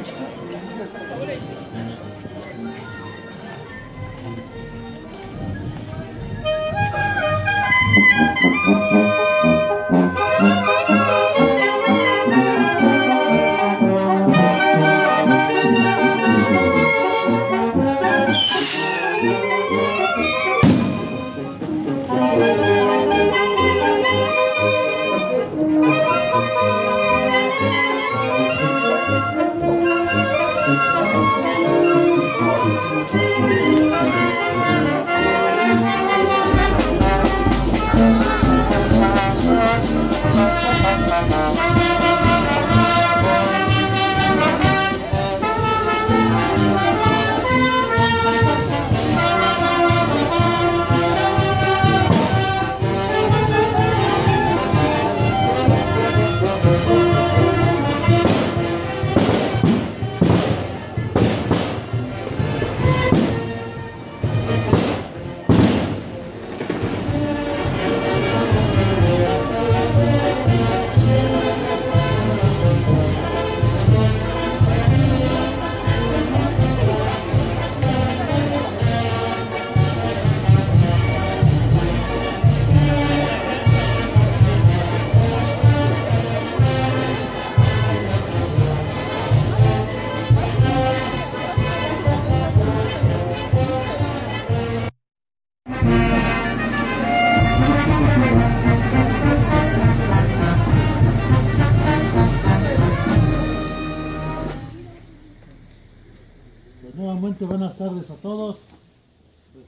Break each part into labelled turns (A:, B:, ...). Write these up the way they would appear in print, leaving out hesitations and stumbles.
A: Nuevamente buenas tardes a todos. Pues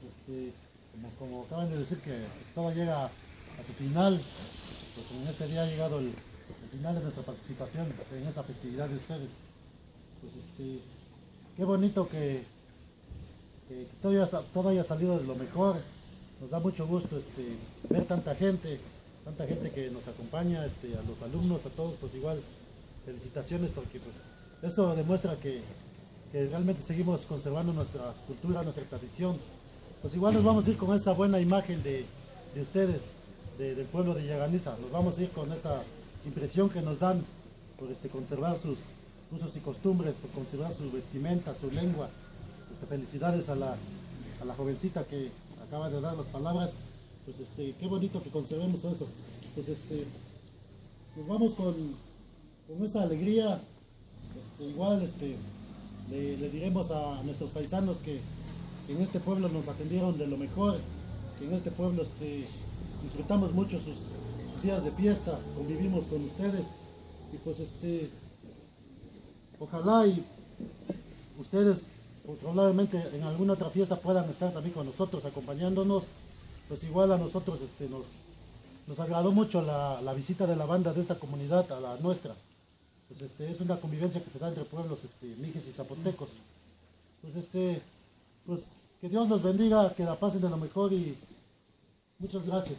A: como acaban de decir que todo llega a su final, pues en este día ha llegado el final de nuestra participación en esta festividad de ustedes. Pues qué bonito que todo haya salido de lo mejor. Nos da mucho gusto ver tanta gente que nos acompaña, a los alumnos, a todos, pues igual felicitaciones, porque pues eso demuestra que realmente seguimos conservando nuestra cultura, nuestra tradición. Pues igual nos vamos a ir con esa buena imagen de ustedes, del pueblo de Yaganiza. Nos vamos a ir con esa impresión que nos dan por conservar sus usos y costumbres, por conservar su vestimenta, su lengua. Felicidades a la jovencita que acaba de dar las palabras. Pues qué bonito que conservemos eso. Pues nos vamos con esa alegría. Igual le diremos a nuestros paisanos que en este pueblo nos atendieron de lo mejor, que en este pueblo disfrutamos mucho sus días de fiesta, convivimos con ustedes, y pues ojalá y ustedes probablemente en alguna otra fiesta puedan estar también con nosotros acompañándonos. Pues igual a nosotros nos agradó mucho la visita de la banda de esta comunidad a la nuestra. Pues es una convivencia que se da entre pueblos mijes y zapotecos. Pues que Dios los bendiga, que la pasen de lo mejor y muchas gracias.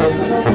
A: Gracias.